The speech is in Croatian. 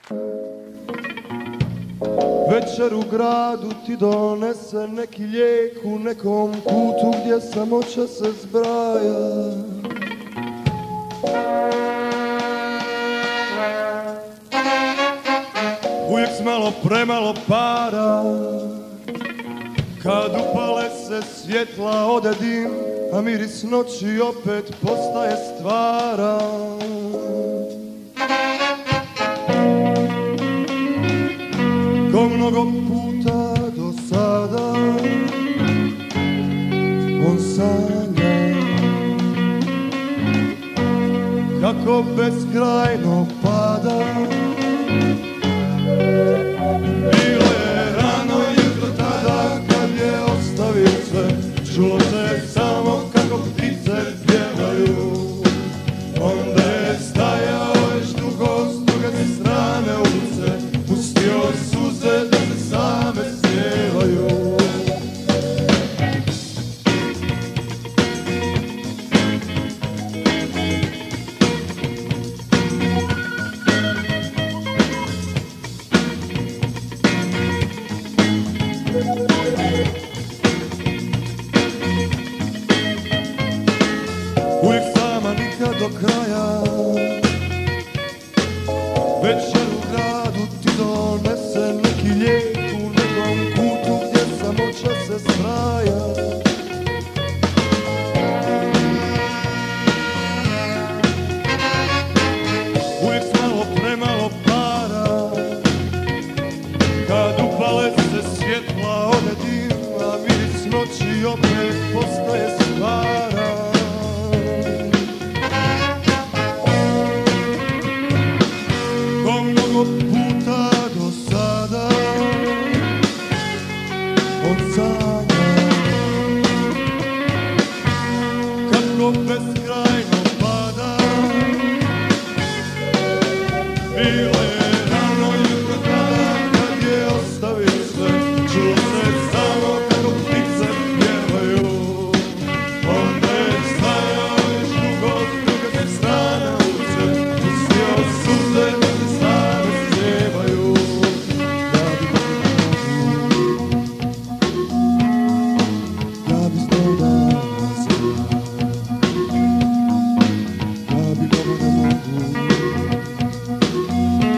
Večer u gradu ti donese neki lijek u nekom kutu gdje samoća se zbraja. Uvijek s malo premalo para, kad upale se svjetla ode dim, a miris noći opet postaje stvaran. Ko mnogo puta do sada on sanja kako beskrajno pada. Bilo je rano jutro tada kad je ostavio sve, čulo se samo kako ptice pjevaju. Onda je stajao već dugo s druge strane ulice, pustio suze da se same sjevaju. Uvijek sama, nikad do kraja. Večer u gradu ti donese neki lijek u nekom kutu gdje samoća se zbraja. Uvijek s malo premalo para, kad upale se svjetla ode dim, a miris noći opet postaje stvaran. Ko mnogo puta do sada on sanja kako beskrajno pada. Bilo je rano jutro tada kad je ostavio sve, čulo se samo kako ptice pjevaju. Onda je stajao još dugo s druge strane ulice, pustio suze da se same sjevaju. Ja bi znao da znam, ja bi dobro da mogu.